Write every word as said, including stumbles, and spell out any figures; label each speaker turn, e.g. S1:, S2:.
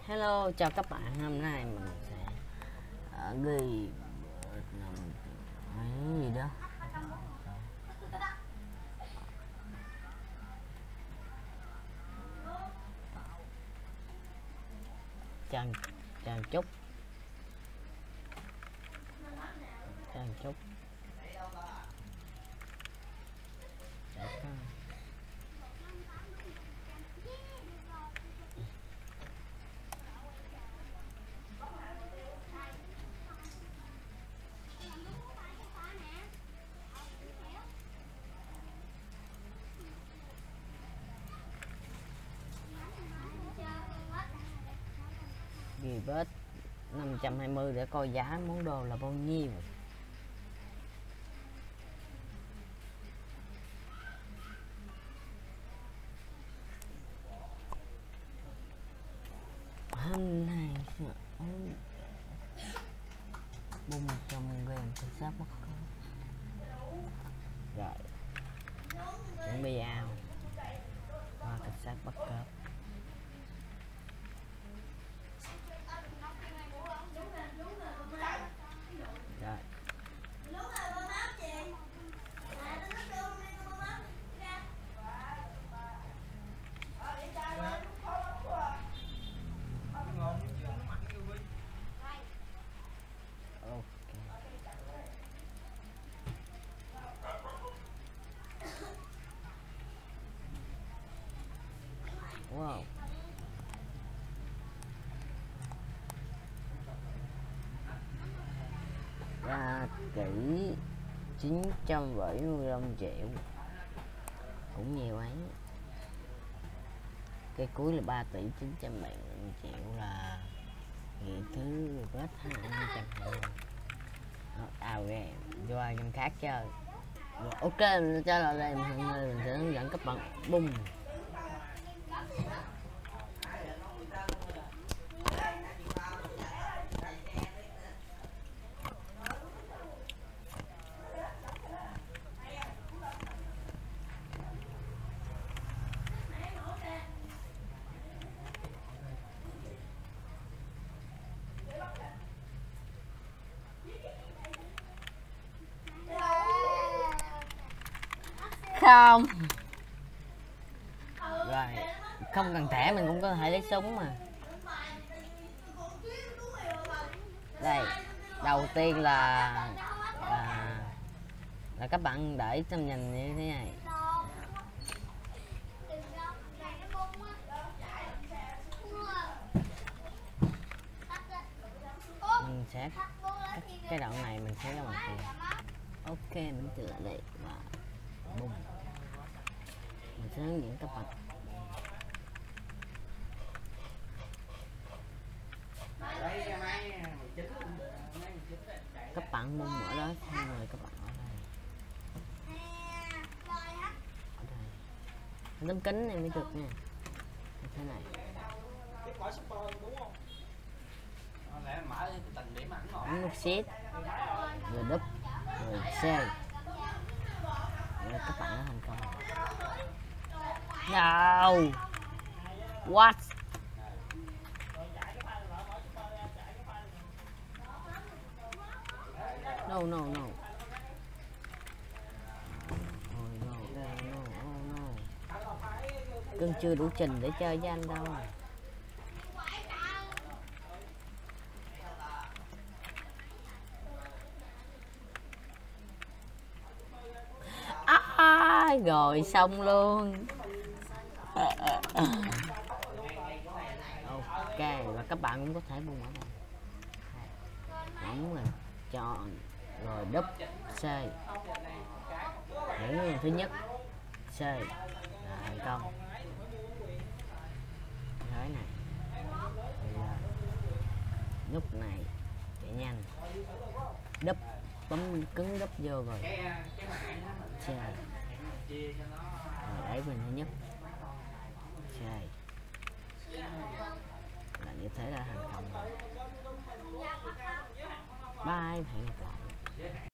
S1: Hello, chào các bạn. Hôm nay mình sẽ uh, ghi cái gì đó. Chào chào chúc chào chúc ghi bớt năm trăm hai mươi để coi giá món đồ là bao nhiêu. Hôm nay bung trong game cảnh sát bất cứ rồi chuẩn bị ao và cảnh sát bất cứ rồi. Wow. Ra kỹ chín trăm bảy mươi lăm triệu, cũng nhiều ấy. Cái cuối là ba tỷ chín trăm bảy mươi lăm triệu là ngày thứ hết hai trăm hai mươi. À về do game khác chơi. Rồi, ok, mình cho lại đây mình mình sẽ hướng dẫn các bạn bung. Không rồi, không cần thẻ mình cũng có thể lấy súng mà. Đây, đầu tiên là là, là các bạn để trong nhìn như thế này. Mình sẽ cái đoạn này mình sẽ ra bằng tiền. Ok, mình tự lại đây và bung. Mình sẽ hướng dẫn các bạn. Các bạn bung ở đó xong rồi các bạn ở đây. Ở đây. Tấm kính này mới được nha. Như thế này. Ấn nút shift rồi đúp rồi save. Rồi các bạn đã thành công. No. What? No no no. Oh no, no, no, oh no. Cưng chưa đủ trình để chơi với anh đâu. À, rồi xong luôn. Ok, và các bạn cũng có thể bung ở đây. Đúng rồi, chọn rồi đúp C. Những thứ nhất C là thành công. Thế này là nút này chạy nhanh, đúp bấm cứng đúp vô rồi C. Rồi đẩy bên thứ nhất C là như thế là thành công rồi. Bye, hẹn gặp lại.